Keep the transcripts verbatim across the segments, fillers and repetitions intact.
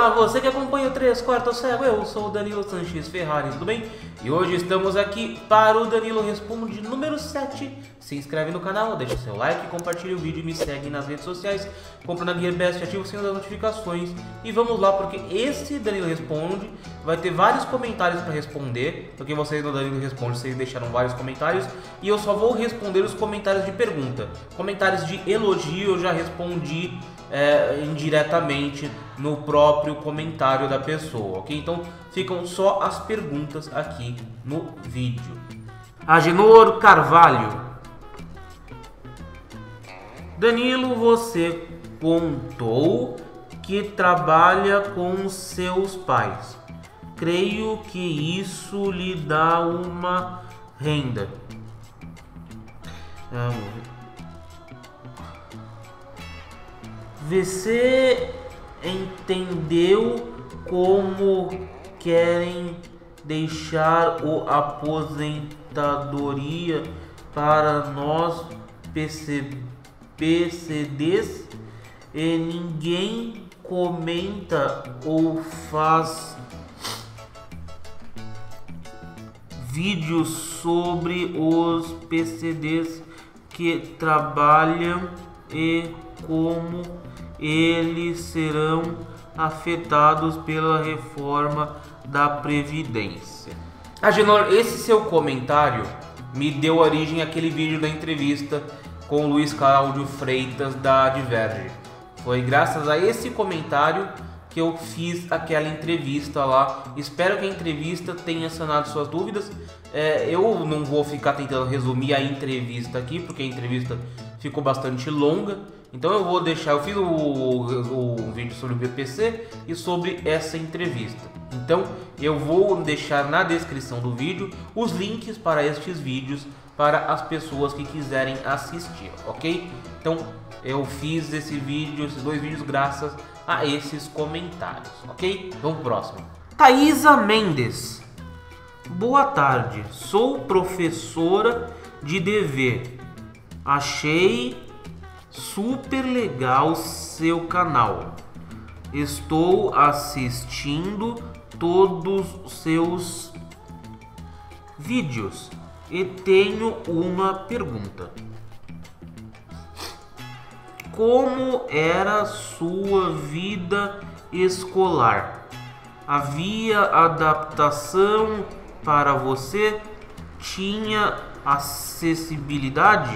Olá, você que acompanha o três Quartos Cego, eu sou o Danilo Sanches Ferrari, tudo bem? E hoje estamos aqui para o Danilo Responde número sete. Se inscreve no canal, deixa seu like, compartilha o vídeo e me segue nas redes sociais. Compra na GearBest, ativa o sininho das notificações. E vamos lá, porque esse Danilo Responde vai ter vários comentários para responder. Porque vocês no Danilo Responde, vocês deixaram vários comentários. E eu só vou responder os comentários de pergunta. Comentários de elogio eu já respondi É, indiretamente no próprio comentário da pessoa, ok? Então ficam só as perguntas aqui no vídeo. Agenor Carvalho: Danilo, você contou que trabalha com seus pais. Creio que isso lhe dá uma renda. Vamos ver. Você entendeu como querem deixar o aposentadoria para nós P C Ds e ninguém comenta ou faz vídeos sobre os P C Ds que trabalham e como eles serão afetados pela reforma da Previdência. Agenor, esse seu comentário me deu origem àquele vídeo da entrevista com o Luiz Cláudio Freitas da Diverge. Foi graças a esse comentário que eu fiz aquela entrevista lá. Espero que a entrevista tenha sanado suas dúvidas. É, eu não vou ficar tentando resumir a entrevista aqui, porque a entrevista ficou bastante longa. Então eu vou deixar, eu fiz o, o, o vídeo sobre o B P C e sobre essa entrevista. Então eu vou deixar na descrição do vídeo os links para estes vídeos para as pessoas que quiserem assistir, ok? Então eu fiz esse vídeo, esses dois vídeos graças a esses comentários, ok? Vamos pro próximo. Thaisa Mendes: boa tarde, sou professora de D V. Achei super legal seu canal. Estou assistindo todos os seus vídeos e tenho uma pergunta. Como era sua vida escolar? Havia adaptação para você? Tinha acessibilidade?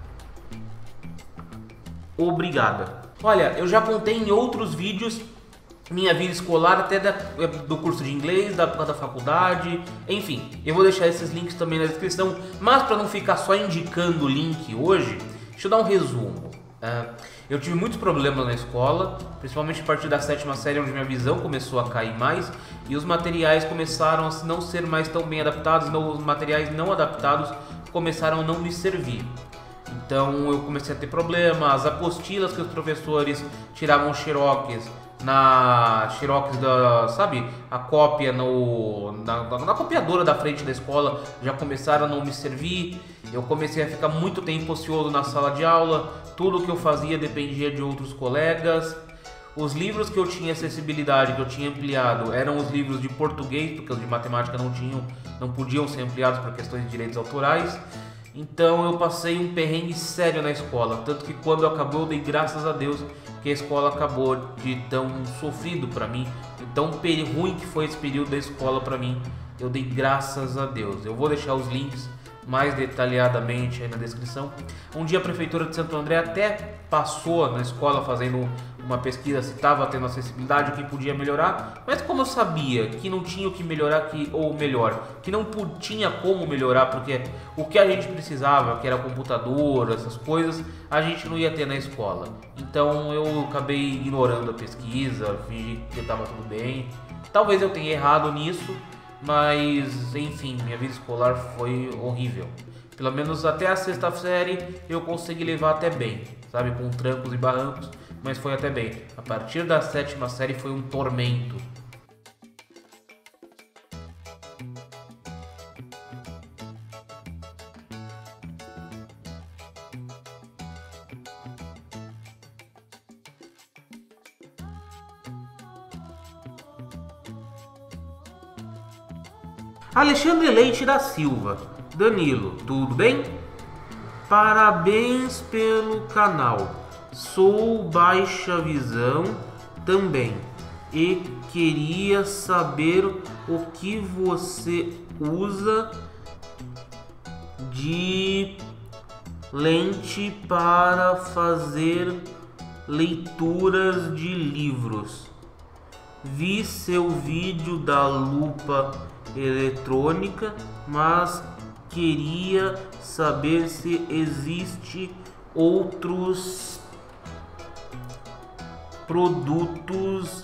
Obrigada. Olha, eu já contei em outros vídeos minha vida escolar, até da, do curso de inglês, da, da faculdade, enfim. Eu vou deixar esses links também na descrição, mas para não ficar só indicando o link hoje, deixa eu dar um resumo. Uh, eu tive muitos problemas na escola, principalmente a partir da sétima série, onde minha visão começou a cair mais e os materiais começaram a não ser mais tão bem adaptados, não, os materiais não adaptados começaram a não me servir. Então eu comecei a ter problemas, as apostilas que os professores tiravam xerox na xerox da, sabe, a cópia no, na, na copiadora da frente da escola já começaram a não me servir. Eu comecei a ficar muito tempo ocioso na sala de aula, tudo que eu fazia dependia de outros colegas. Os livros que eu tinha acessibilidade, que eu tinha ampliado, eram os livros de português, porque os de matemática não tinham, não podiam ser ampliados por questões de direitos autorais. Então eu passei um perrengue sério na escola, tanto que quando acabou eu dei graças a Deus que a escola acabou de tão sofrido para mim, tão ruim que foi esse período da escola para mim, eu dei graças a Deus. Eu vou deixar os links mais detalhadamente aí na descrição. Um dia a prefeitura de Santo André até passou na escola fazendo uma pesquisa se estava tendo acessibilidade, o que podia melhorar, mas como eu sabia que não tinha o que melhorar, que, ou melhor, que não tinha como melhorar, porque o que a gente precisava, que era computador, essas coisas, a gente não ia ter na escola. Então eu acabei ignorando a pesquisa, fingi que estava tudo bem. Talvez eu tenha errado nisso, mas enfim, minha vida escolar foi horrível. Pelo menos até a sexta série eu consegui levar até bem, sabe, com trancos e barrancos, mas foi até bem. A partir da sétima série foi um tormento. Alexandre Leite da Silva. Danilo, tudo bem? Parabéns pelo canal. Sou baixa visão também e queria saber o que você usa de lente para fazer leituras de livros. Vi seu vídeo da lupa eletrônica, mas queria saber se existe outros produtos.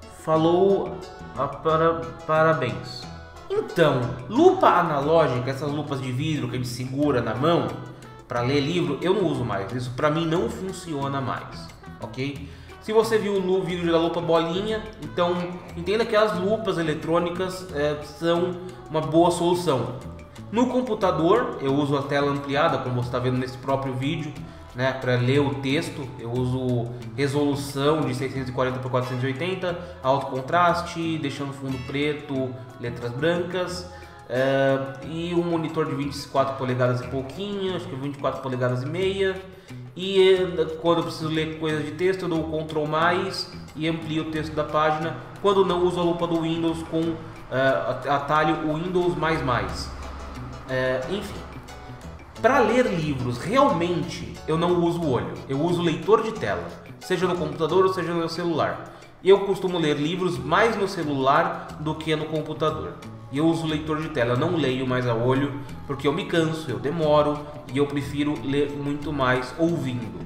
Falou a para, parabéns. Então, lupa analógica, essas lupas de vidro que a gente segura na mão para ler livro, eu não uso mais. Isso para mim não funciona mais, ok? Se você viu o vídeo da lupa bolinha, então entenda que as lupas eletrônicas é, são uma boa solução. No computador, eu uso a tela ampliada, como você está vendo nesse próprio vídeo, né, para ler o texto. Eu uso resolução de seiscentos e quarenta por quatrocentos e oitenta, alto contraste, deixando fundo preto, letras brancas, é, e um monitor de vinte e quatro polegadas e pouquinho, acho que vinte e quatro polegadas e meia. E quando eu preciso ler coisas de texto, eu dou o control mais e amplio o texto da página. Quando não, uso a lupa do Windows com uh, atalho Windows mais mais. Uh, enfim, para ler livros, realmente eu não uso o olho. Eu uso leitor de tela, seja no computador ou seja no meu celular. Eu costumo ler livros mais no celular do que no computador. E eu uso leitor de tela, eu não leio mais a olho, porque eu me canso, eu demoro e eu prefiro ler muito mais ouvindo.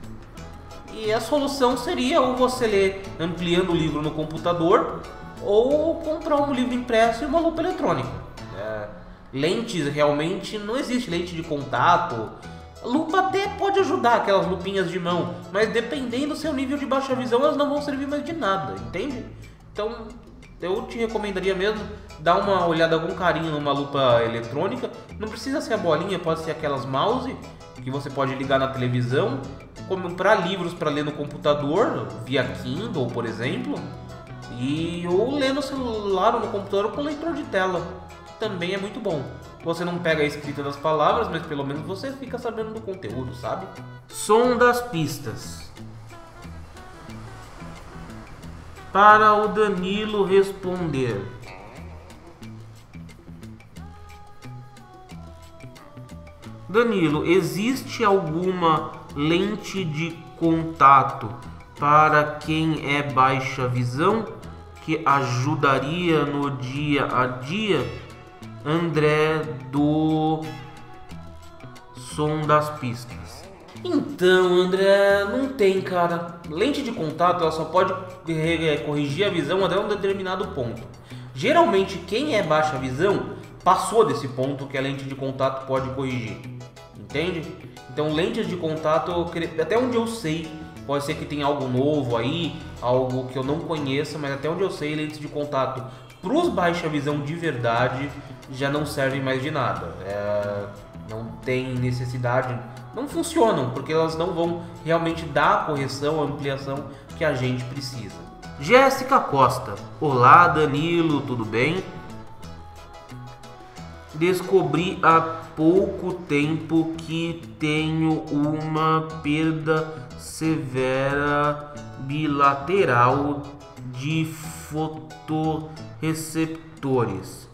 E a solução seria ou você ler ampliando o livro no computador ou comprar um livro impresso e uma lupa eletrônica. É, lentes realmente não existe, lente de contato. A lupa até pode ajudar, aquelas lupinhas de mão, mas dependendo do seu nível de baixa visão elas não vão servir mais de nada, entende? Então eu te recomendaria mesmo dar uma olhada com carinho numa lupa eletrônica. Não precisa ser a bolinha, pode ser aquelas mouse que você pode ligar na televisão, comprar livros para ler no computador, via Kindle, por exemplo, e ou ler no celular ou no computador com leitor de tela, que também é muito bom. Você não pega a escrita das palavras, mas pelo menos você fica sabendo do conteúdo, sabe? Som das pistas. Para o Danilo responder. Danilo, existe alguma lente de contato para quem é baixa visão que ajudaria no dia a dia? André do Som das Pistas. Então, André, não tem, cara. Lente de contato ela só pode corrigir a visão até um determinado ponto. Geralmente, quem é baixa visão passou desse ponto que a lente de contato pode corrigir. Entende? Então, lentes de contato, até onde eu sei, pode ser que tenha algo novo aí, algo que eu não conheça, mas até onde eu sei, lentes de contato para os baixa visão de verdade já não servem mais de nada. É, não tem necessidade, não funcionam, porque elas não vão realmente dar a correção, a ampliação que a gente precisa. Jéssica Costa. Olá, Danilo, tudo bem? Descobri há pouco tempo que tenho uma perda severa bilateral de fotorreceptores.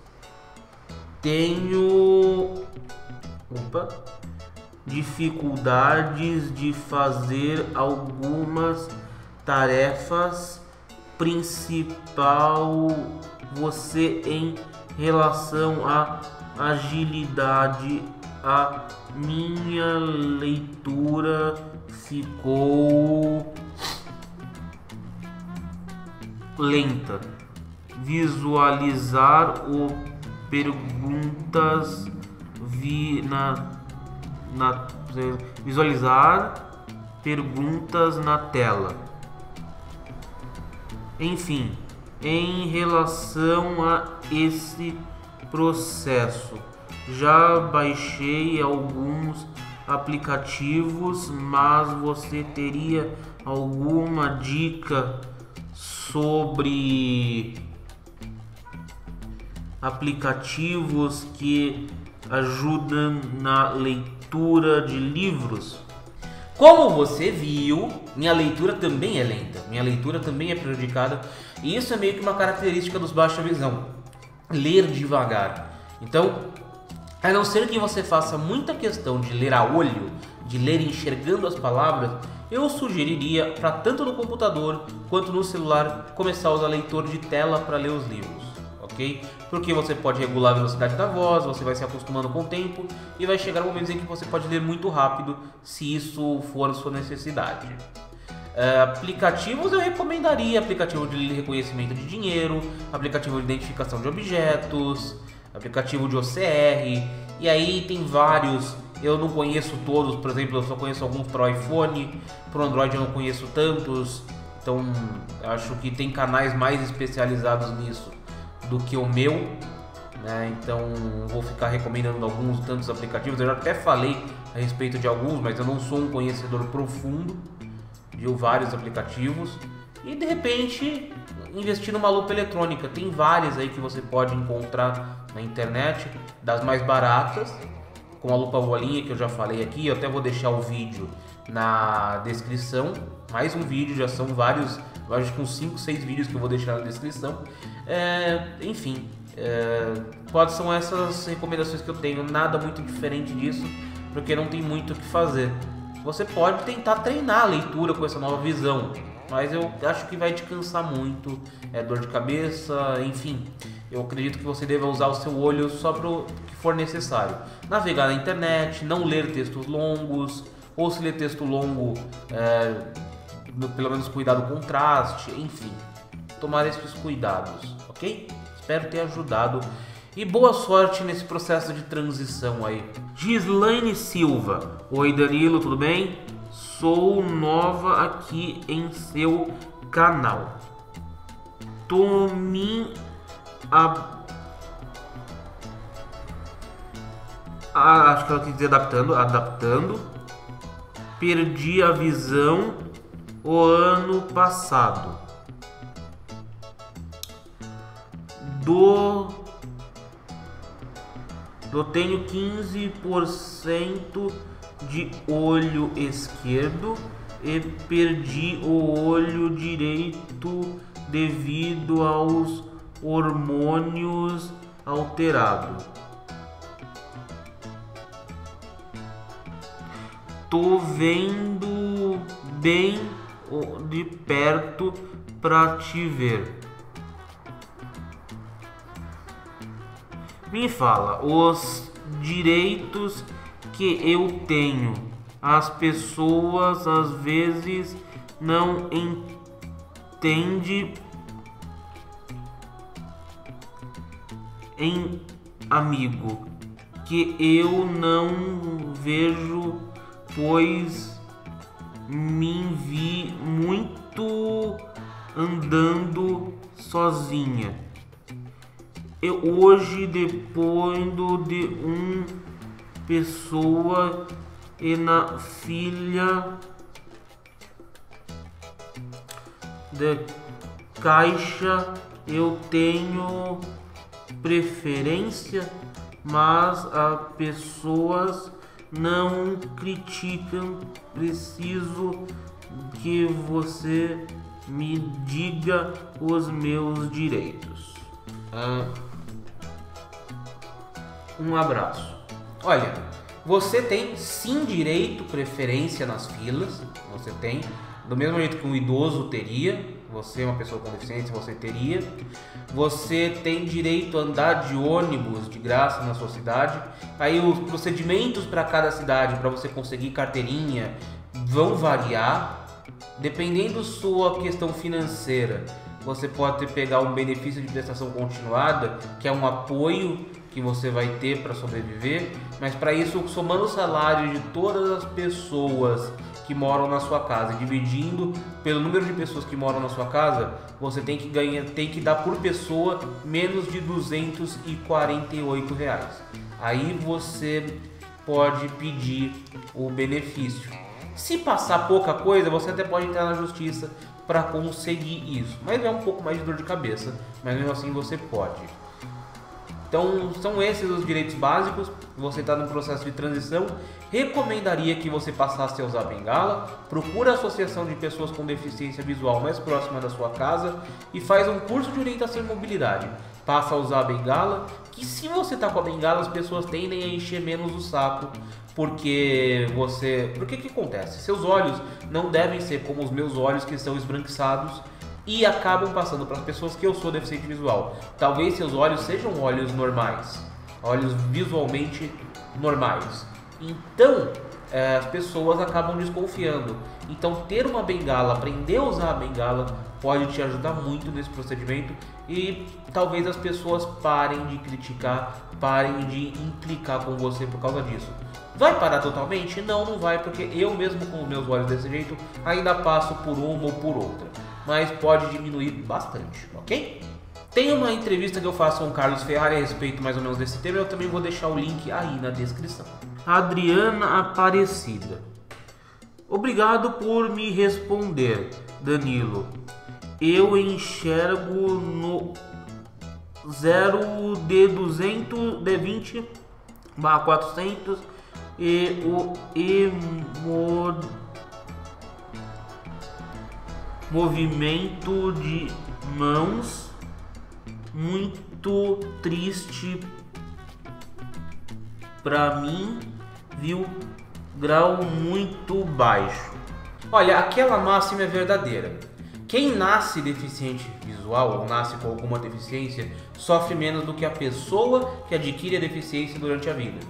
Tenho opa, dificuldades de fazer algumas tarefas, principal você em relação à agilidade. A minha leitura ficou lenta. Visualizar o perguntas vi na, na visualizar perguntas na tela. Enfim, em relação a esse processo, já baixei alguns aplicativos, mas você teria alguma dica sobre aplicativos que ajudam na leitura de livros. Como você viu, minha leitura também é lenta, minha leitura também é prejudicada, e isso é meio que uma característica dos baixa visão, ler devagar. Então, a não ser que você faça muita questão de ler a olho, de ler enxergando as palavras, eu sugeriria para tanto no computador quanto no celular começar a usar leitor de tela para ler os livros, ok? Porque você pode regular a velocidade da voz, você vai se acostumando com o tempo e vai chegar um momento em que você pode ler muito rápido, se isso for a sua necessidade. Uh, aplicativos eu recomendaria aplicativo de reconhecimento de dinheiro, aplicativo de identificação de objetos, aplicativo de O C R, e aí tem vários, eu não conheço todos, por exemplo, eu só conheço alguns para o iPhone, para o Android eu não conheço tantos, então acho que tem canais mais especializados nisso do que o meu, né? Então vou ficar recomendando alguns tantos aplicativos. Eu já até falei a respeito de alguns, mas eu não sou um conhecedor profundo de vários aplicativos. E de repente investir numa lupa eletrônica, tem várias aí que você pode encontrar na internet, das mais baratas, com a lupa bolinha que eu já falei aqui. Eu até vou deixar o vídeo na descrição, mais um vídeo, já são vários, acho que uns cinco, seis vídeos que eu vou deixar na descrição. É, enfim, é, quais são essas recomendações que eu tenho, nada muito diferente disso, porque não tem muito o que fazer. Você pode tentar treinar a leitura com essa nova visão, mas eu acho que vai te cansar muito, é dor de cabeça, enfim. Eu acredito que você deva usar o seu olho só para o que for necessário. Navegar na internet, não ler textos longos, ou se ler texto longo, é, pelo menos cuidar do contraste, enfim. Tomar esses cuidados, ok? Espero ter ajudado. E boa sorte nesse processo de transição aí. Gislaine Silva. Oi Danilo, tudo bem? Sou nova aqui em seu canal. Tô me a... ah, acho que ela quis dizer adaptando, adaptando. Perdi a visão o ano passado. Do, do tenho quinze por cento de olho esquerdo e perdi o olho direito devido aos hormônios alterados. Tô vendo bem de perto pra te ver. Me fala, os direitos que eu tenho, as pessoas às vezes não entendem em amigo, que eu não vejo, pois me vi muito andando sozinha. Eu hoje dependo de uma pessoa e na filha de caixa eu tenho preferência, mas as pessoas não criticam. Preciso que você me diga os meus direitos. Ah, um abraço. Olha, você tem sim direito, preferência nas filas. Você tem, do mesmo jeito que um idoso teria. Você, uma pessoa com deficiência, você teria. Você tem direito a andar de ônibus de graça na sua cidade. Aí os procedimentos para cada cidade, para você conseguir carteirinha, vão variar. Dependendo sua questão financeira, você pode pegar um benefício de prestação continuada, que é um apoio que você vai ter para sobreviver. Mas para isso, somando o salário de todas as pessoas que moram na sua casa, dividindo pelo número de pessoas que moram na sua casa, você tem que ganhar, tem que dar por pessoa menos de duzentos e quarenta e oito reais. Aí você pode pedir o benefício. Se passar pouca coisa, você até pode entrar na justiça para conseguir isso, mas é um pouco mais de dor de cabeça, mas mesmo assim você pode. Então são esses os direitos básicos. Você está no processo de transição, recomendaria que você passasse a usar bengala. Procura a associação de pessoas com deficiência visual mais próxima da sua casa e faz um curso de orientação e mobilidade. Passa a usar a bengala, que se você está com a bengala as pessoas tendem a encher menos o saco, porque você... Porque que acontece? Seus olhos não devem ser como os meus olhos, que são esbranquiçados e acabam passando para as pessoas que eu sou deficiente visual. Talvez seus olhos sejam olhos normais, olhos visualmente normais. Então, é, as pessoas acabam desconfiando. Então, ter uma bengala, aprender a usar a bengala, pode te ajudar muito nesse procedimento e talvez as pessoas parem de criticar, parem de implicar com você por causa disso. Vai parar totalmente? Não, não vai, porque eu mesmo com os meus olhos desse jeito ainda passo por uma ou por outra. Mas pode diminuir bastante, ok? Tem uma entrevista que eu faço com o Carlos Ferrari a respeito mais ou menos desse tema, eu também vou deixar o link aí na descrição. Adriana Aparecida: obrigado por me responder, Danilo. Eu enxergo no zero de duzentos, de vinte barra quatrocentos e o emo... movimento de mãos muito triste pra mim, viu? Grau muito baixo. Olha, aquela máxima é verdadeira. Quem nasce deficiente visual ou nasce com alguma deficiência sofre menos do que a pessoa que adquire a deficiência durante a vida.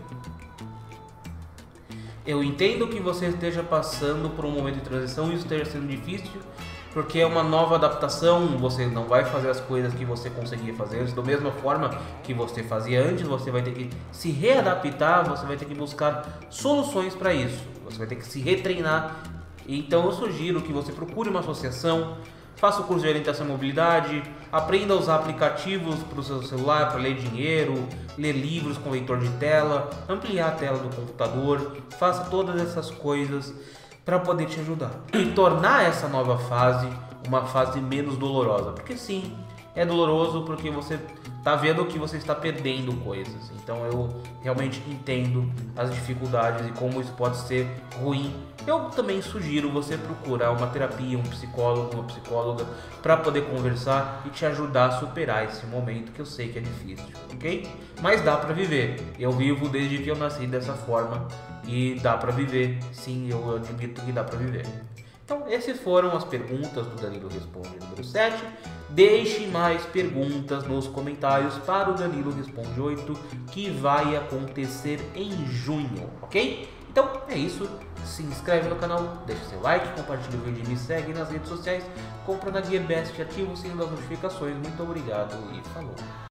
Eu entendo que você esteja passando por um momento de transição e isso esteja sendo difícil, porque é uma nova adaptação, você não vai fazer as coisas que você conseguia fazer antes, da mesma forma que você fazia antes, você vai ter que se readaptar, você vai ter que buscar soluções para isso, você vai ter que se retreinar. Então eu sugiro que você procure uma associação, faça o curso de orientação e mobilidade, aprenda a usar aplicativos para o seu celular para ler dinheiro, ler livros com leitor de tela, ampliar a tela do computador, faça todas essas coisas para poder te ajudar e tornar essa nova fase uma fase menos dolorosa, porque sim, é doloroso porque você tá vendo que você está perdendo coisas. Então eu realmente entendo as dificuldades e como isso pode ser ruim. Eu também sugiro você procurar uma terapia, um psicólogo, uma psicóloga para poder conversar e te ajudar a superar esse momento que eu sei que é difícil, ok? Mas dá para viver. Eu vivo desde que eu nasci dessa forma e dá para viver. Sim, eu admito que dá para viver. Então, essas foram as perguntas do Danilo Responde número sete. Deixe mais perguntas nos comentários para o Danilo Responde oito, que vai acontecer em junho, ok? Então, é isso. Se inscreve no canal, deixa seu like, compartilha o vídeo e me segue nas redes sociais. Compra na Gearbest, ativa o sininho das notificações. Muito obrigado e falou!